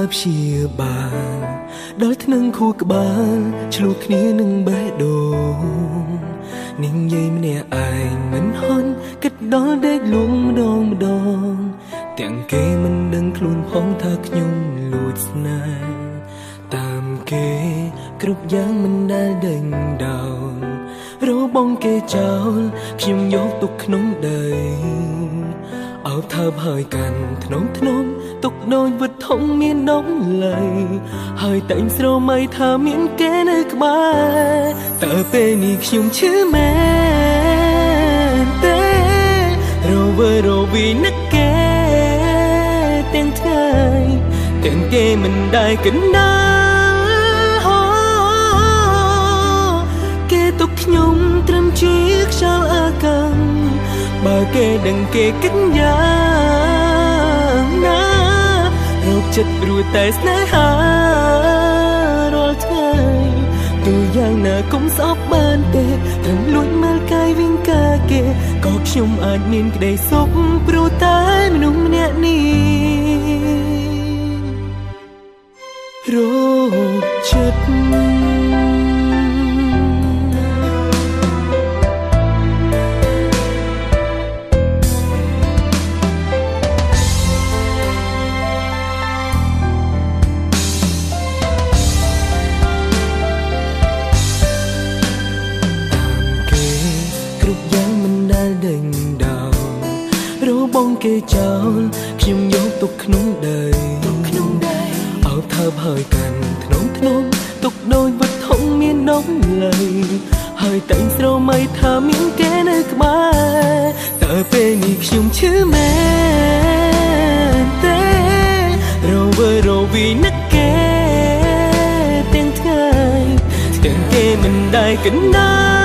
ព្យាបាលដល់ថ្នឹងខួរក្បាលឆ្លុះគ្នានឹងបេះដូងនាងយាយម្នាក់ឯងមិនហន់គិតដល់ដេកលំម្ដងទាំងគេមិនដឹងខ្លួនផងថាខ្ញុំលួចស្នេហ៍តាមគេគ្រប់យ៉ាងមិនដែលដេញដោលរបងគេចោលខ្ញុំយកទុកក្នុងដីអោបថើបហើយកាន់ធ្នមទុកដូចវត្ថុមានដំឡៃហើយតែងស្រមៃថាមានគេនៅក្បែរតើពេលនេះខ្ញុំឈឺមែនទេរវីនឹកគេទាំងថ្ងៃទាំងគេមិនដែលកណ្ដាលគេទុកខ្ញុំត្រឹមជាខ្យល់អាកាំងបើគេដឹងគេគិតយ៉ាងណារោគចិត្តព្រោះតែស្នេហារាល់ថ្ងៃទូយ៉ាងណាកុំស្អប់បានទេត្រឹមលួចមើលកាយវិញកាគេក៏ខ្ញុំអាចមានក្តីសុខព្រោះតែមនុស្សម្នាក់នេះរោគចិត្តបងគេចោលខ្ញុំយកទុកក្នុងដីអោបថើបហើយកាន់ធ្នមទុកដូចវត្ថុមានដំឡៃហើយតែងស្រមៃថាមានគេនៅក្បែរតើពេលនេះខ្ញុំឈឺមែនទេរវីនឹកគេទាំងថ្ងៃទាំងគេមិនដែលកណ្ដាល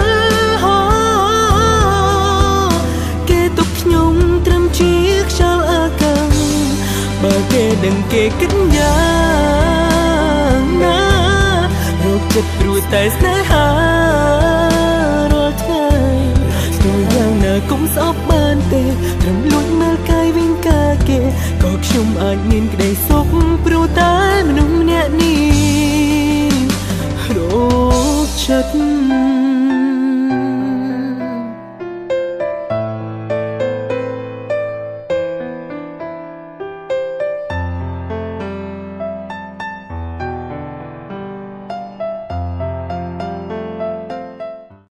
បើគេដឹងគេគិតយ៉ាងណារោគចិត្តព្រោះតែស្នេហារាល់ថ្ងៃទូយ៉ាងណាកុំស្អប់បានទេត្រឹមលួចមើលកាយវិញកាគេក៏ខ្ញុំអាចមានក្តីសុខព្រោះតែមនុស្សម្នាក់នេះរោគចិត្ត